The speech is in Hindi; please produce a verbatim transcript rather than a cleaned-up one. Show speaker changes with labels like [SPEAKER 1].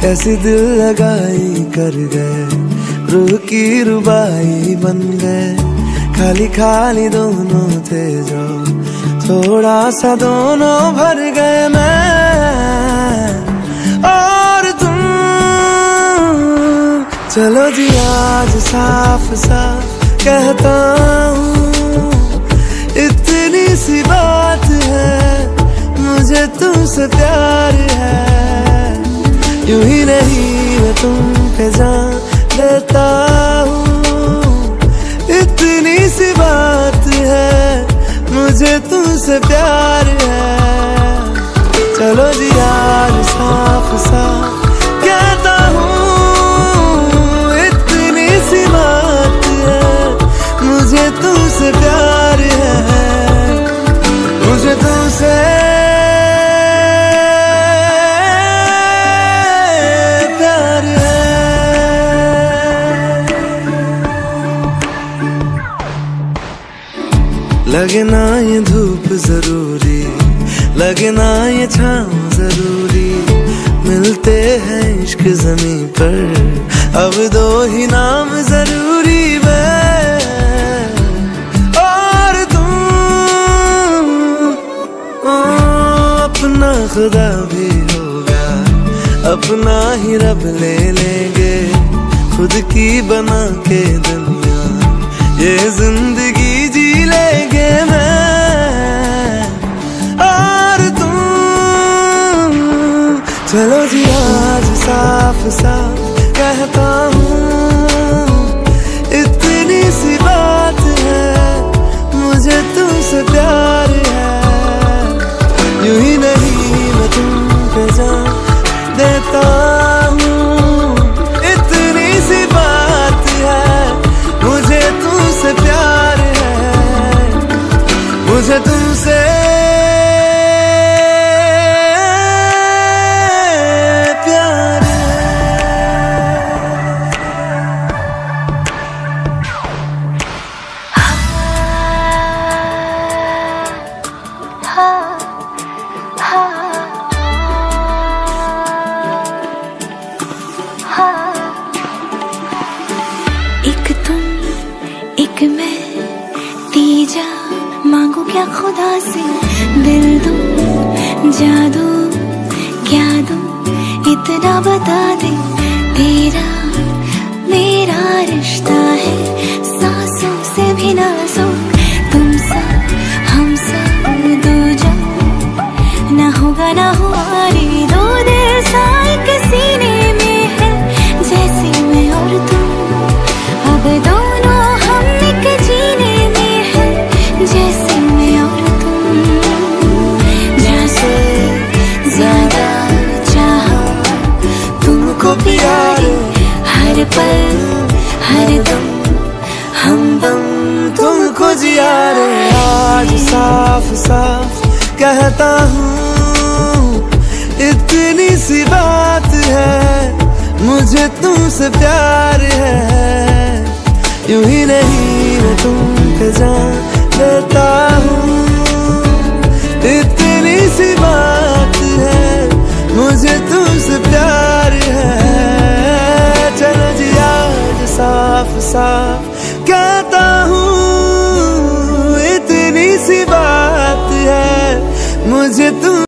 [SPEAKER 1] कैसी दिल लगाई कर गए, रूह की रुबाई बन गए। खाली खाली दोनों थे जो थोड़ा सा दोनों भर गए। मैं और तुम, चलो जी आज साफ साफ कहता हूँ, इतनी सी बात है, मुझे तुमसे प्यार है। यूं ही नहीं मैं तुम पे जान देता हूँ, इतनी सी बात है, मुझे तुमसे प्यार है। चलो जी आज साफ साफ कहता हूँ, इतनी सी बात है, मुझे तुमसे प्यार है, मुझे तुमसे प्यार है। लगे ना ये धूप जरूरी, लगे ना ये छाँव जरूरी, मिलते हैं इश्क ज़मीं पर अब दो ही नाम जरूरी। मैं और तुम, ओ, अपना खुदा भी होगा, अपना ही रब ले लेंगे, खुद की बना के दुनिया ये जिंदगी जी लेंगे। मैं और तुम, चलो जी आज साफ साफ कहता हूँ, इतनी सी बात है, मुझे तुमसे प्यार है। यूं ही नहीं मैं तुम पे जान देता हूँ, इतनी सी बात है, मुझे तुमसे प्यार है, मुझे तुमसे प्यार
[SPEAKER 2] एक तुम एक मैं, तीजा मांगू क्या खुदा से, दिल दूं जादू क्या दूं, इतना बता दे, तेरा मेरा रिश्ता है सांसों से भी नाजुक, तुम सा हम सा दूजा ना होगा ना हुआ रे, दो दिल सा एक सीने में है, जैसे मैं और तुम अब दोनों हम एक जीने में है, जैसे मैं और तुम। जैसे ज्यादा चाहा तुमको प्यारे, हर पल हर दम हमदम तुमको जिया रे। आज साफ साफ कहता हूँ, इतनी सी बात है, मुझे तुमसे प्यार है। यूं ही नहीं मैं तुम पे जान देता हूँ, इतनी सी बात है, मुझे तुमसे प्यार है। चलो जी आज साफ साफ कहता हूँ, इतनी सी बात है, मुझे तुम